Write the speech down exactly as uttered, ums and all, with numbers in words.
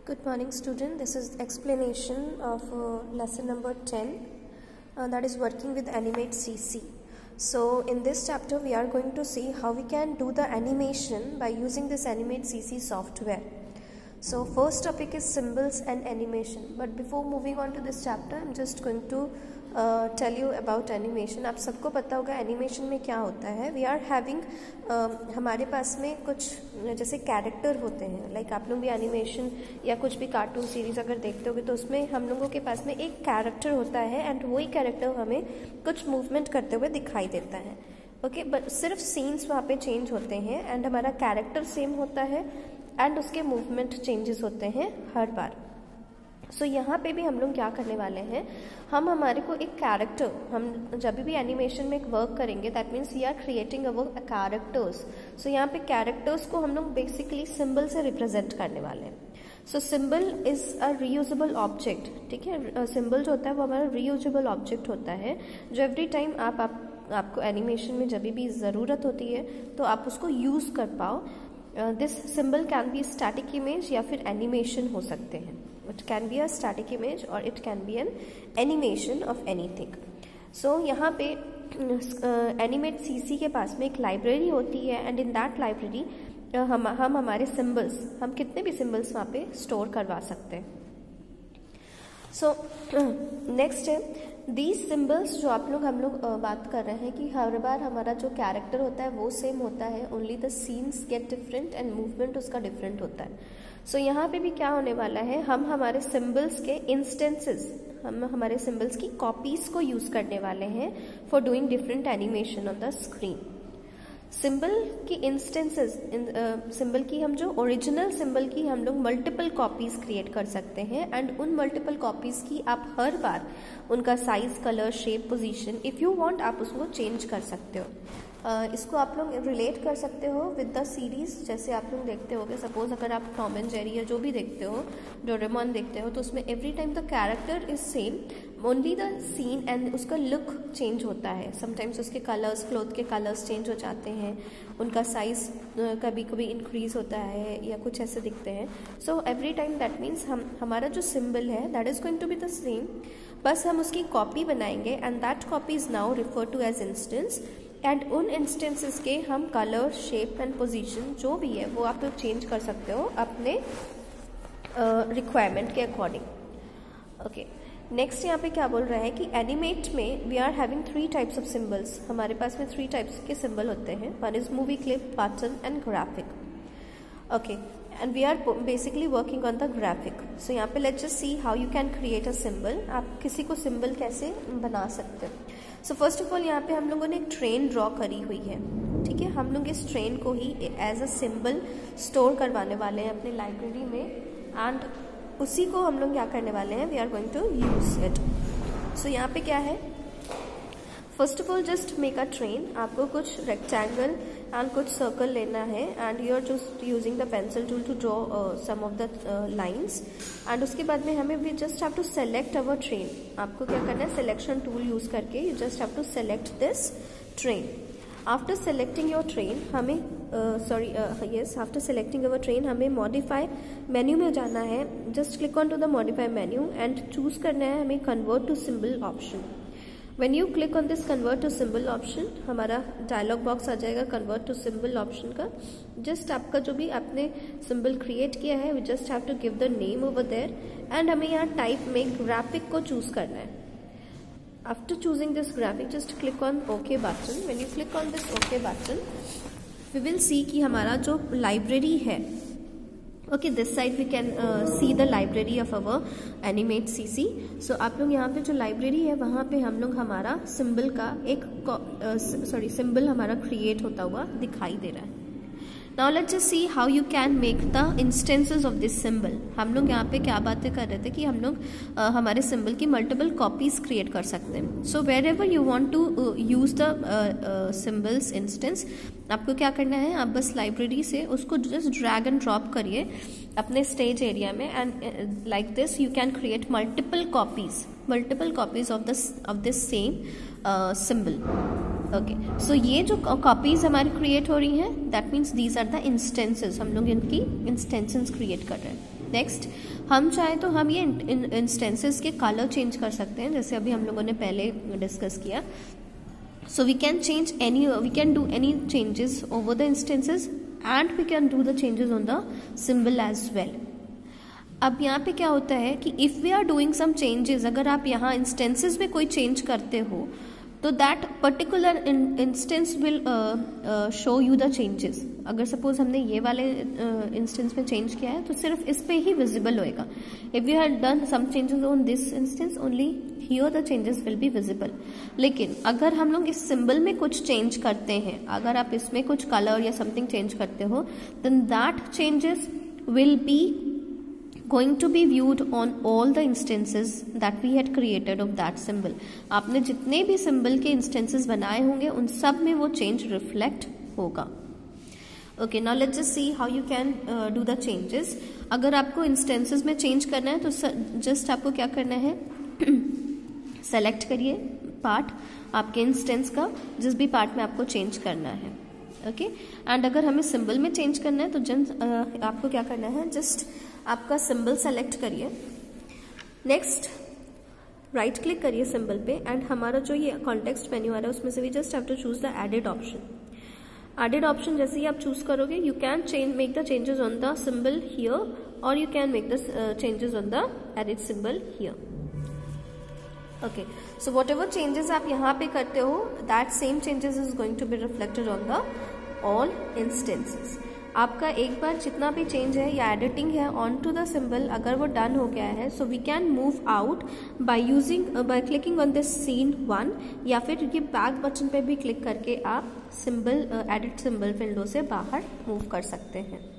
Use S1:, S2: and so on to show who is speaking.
S1: Good morning student, this is explanation of uh, lesson number ten uh, that is working with Animate C C. So in this chapter we are going to see how we can do the animation by using this Animate C C software. So first topic is symbols and animation, but before moving on to this chapter I am just going to uh, tell you about animation. आप सबको पता होगा animation में क्या होता है. We are having हमारे पास में कुछ जैसे कैरेक्टर होते हैं, लाइक like आप लोग भी एनिमेशन या कुछ भी कार्टून सीरीज अगर देखते होगे तो उसमें हम लोगों के पास में एक कैरेक्टर होता है एंड वही कैरेक्टर हमें कुछ मूवमेंट करते हुए दिखाई देता है. ओके okay, बट सिर्फ सीन्स वहाँ पे चेंज होते हैं एंड हमारा कैरेक्टर सेम होता है एंड उसके मूवमेंट चेंजेस होते हैं हर बार. सो so, यहाँ पे भी हम लोग क्या करने वाले हैं, हम हमारे को एक कैरेक्टर, हम जब भी एनिमेशन में एक वर्क करेंगे that means we are creating our characters. So यहाँ पे कैरेक्टर्स को हम लोग बेसिकली सिंबल से रिप्रेजेंट करने वाले हैं. So symbol is a reusable object. ठीक है, सिंबल जो होता है वो हमारा रीयूजेबल ऑब्जेक्ट होता है जो एवरी टाइम आप, आप आपको एनिमेशन में जब भी ज़रूरत होती है तो आप उसको यूज़ कर पाओ. This symbol can be static image या फिर एनिमेशन हो सकते हैं. It can be a static image or it can be an animation of anything. So यहाँ पे एनिमेट सीसी के पास में एक लाइब्रेरी होती है एंड इन दैट लाइब्रेरी हम हम हमारे सिम्बल्स, हम कितने भी सिम्बल्स वहाँ पे स्टोर करवा सकते हैं. सो नेक्स्ट है दीज सिम्बल्स जो आप लोग हम लोग uh, बात कर रहे हैं कि हर बार हमारा जो कैरेक्टर होता है वो सेम होता है, only the scenes get different and movement उसका डिफरेंट होता है. सो so, यहाँ पे भी क्या होने वाला है, हम हमारे सिम्बल्स के इंस्टेंसेस, हम हमारे सिम्बल्स की कॉपीज को यूज करने वाले हैं for doing different animation on the screen. Symbol की इंस्टेंसेस, सिंबल की हम जो ओरिजिनल सिंबल की हम लोग मल्टीपल कॉपीज क्रिएट कर सकते हैं एंड उन मल्टीपल कॉपीज की आप हर बार उनका size, colour, shape, position if you want आप उसको चेंज कर सकते हो. Uh, इसको आप लोग रिलेट कर सकते हो विद द सीरीज. जैसे आप लोग देखते होगे, सपोज अगर आप टॉम एंड जेरी या जो भी देखते हो, डोरेमोन देखते हो, तो उसमें every time the character is same, only the scene and उसका लुक चेंज होता है. समटाइम्स उसके कलर्स, क्लोथ के कलर्स चेंज हो जाते हैं, उनका साइज कभी कभी इंक्रीज होता है या कुछ ऐसे दिखते हैं. So every time that means हम हमारा जो सिम्बल है that is going to be the same, बस हम उसकी कॉपी बनाएंगे and that copy is now refer to as instance and उन इंस्टेंसेस के हम कलर, शेप एंड पोजीशन जो भी है वो आप लोग चेंज कर सकते हो अपने रिक्वायरमेंट uh, के अकॉर्डिंग. ओके, नेक्स्ट यहाँ पे क्या बोल रहा है कि एनिमेट में we are having three types of symbols. हमारे पास में थ्री टाइप्स के सिम्बल होते हैं. One is movie clip, button and graphic. Okay, and we are basically working on the graphic. So यहाँ पे let's just see how you can create a symbol. आप किसी को सिम्बल कैसे बना सकते हो. सो फर्स्ट ऑफ ऑल यहाँ पे हम लोगों ने एक ट्रेन ड्रॉ करी हुई है. ठीक है, हम लोग इस ट्रेन को ही एज अ सिंबल स्टोर करवाने वाले हैं अपने लाइब्रेरी में एंड उसी को हम लोग क्या करने वाले हैं, we are going to use it. So यहाँ पे क्या है, first of all just make a train. आपको कुछ रेक्टेंगल एंड कुछ सर्कल लेना है and you are just using the pencil tool to draw some of the lines and उसके बाद में हमें we just have to select our train. आपको क्या करना है, सिलेक्शन टूल यूज करके you just have to select this train. After selecting your train हमें sorry yes after selecting our train हमें मॉडिफाई मेन्यू में जाना है. Just click on to the modify menu and choose करना है हमें convert to symbol option. When you click on this convert to symbol option, हमारा dialogue box आ जाएगा कन्वर्ट टू सिंबल ऑप्शन का. जस्ट आपका जो भी आपने सिंबल क्रिएट किया है we just have to give the name over there and हमें यहाँ टाइप में ग्राफिक को चूज करना है. After choosing this graphic just click on okay button. When you click on this okay button we will see कि हमारा जो library है, okay this side we can see the library of our animate CC. So आप लोग यहाँ पे जो library है वहाँ पे हम लोग हमारा सिंबल का एक सॉरी सिंबल हमारा क्रिएट होता हुआ दिखाई दे रहा है. Now let's just see how you can make the instances of this symbol. हम लोग यहाँ पे क्या बातें कर रहे थे कि हम लोग uh, हमारे सिंबल की मल्टीपल कॉपीज क्रिएट कर सकते हैं. So wherever you want to use the symbols instance, आपको क्या करना है, आप बस लाइब्रेरी से उसको जस्ट ड्रैग एंड ड्रॉप करिए अपने स्टेज एरिया में and like this you can create multiple copies multiple copies of this of this same symbol. Okay, so ये जो कॉपीज हमारी क्रिएट हो रही हैं that means these are the instances. हम लोग इनकी इंस्टेंसेस क्रिएट कर रहे हैं. नेक्स्ट हम चाहे तो हम ये इंस्टेंसेस के कलर चेंज कर सकते हैं, जैसे अभी हम लोगों ने पहले डिस्कस किया. So we can change any we can do any changes over the instances and we can do the changes on the symbol as well. अब यहाँ पे क्या होता है कि if we are doing some changes, अगर आप यहाँ इंस्टेंसेस में कोई चेंज करते हो तो that particular instance will show you the changes. अगर सपोज हमने ये वाले इंस्टेंस uh, में चेंज किया है तो सिर्फ इस पे ही विजिबल होएगा. If we have done some changes on this instance only here the changes will be visible. लेकिन अगर हम लोग इस सिंबल में कुछ चेंज करते हैं, अगर आप इसमें कुछ कलर या समथिंग चेंज करते हो, then that changes will be going to be viewed on all the instances that we had created of that symbol. आपने जितने भी symbol के instances बनाए होंगे उन सब में वो change reflect होगा. Okay, now let's just see how you can uh, do the changes. अगर आपको instances में change करना है तो just आपको क्या करना है, select करिए part आपके instance का, जिस भी part में आपको change करना है. Okay okay? एंड अगर हमें सिंबल में चेंज करना है तो जन uh, आपको क्या करना है, जस्ट आपका सिंबल सेलेक्ट करिए. नेक्स्ट राइट क्लिक करिए सिंबल पे एंड हमारा जो ये कॉन्टेक्स्ट मेन्यू आ रहा है उसमें से we just have to choose the edit option. Edit option जैसे ही आप चूज करोगे, you can change make the changes on the symbol here और you can make the changes on the edit symbol here. Okay, so whatever changes आप यहाँ पे करते हो, that same changes is going to be reflected on the all instances. आपका एक बार जितना भी चेंज है या एडिटिंग है ऑन टू द सिंबल, अगर वो डन हो गया है, so we can move out by using by clicking on this scene one, या फिर ये बैक बटन पे भी क्लिक करके आप सिंबल एडिट सिंबल विंडो से बाहर मूव कर सकते हैं.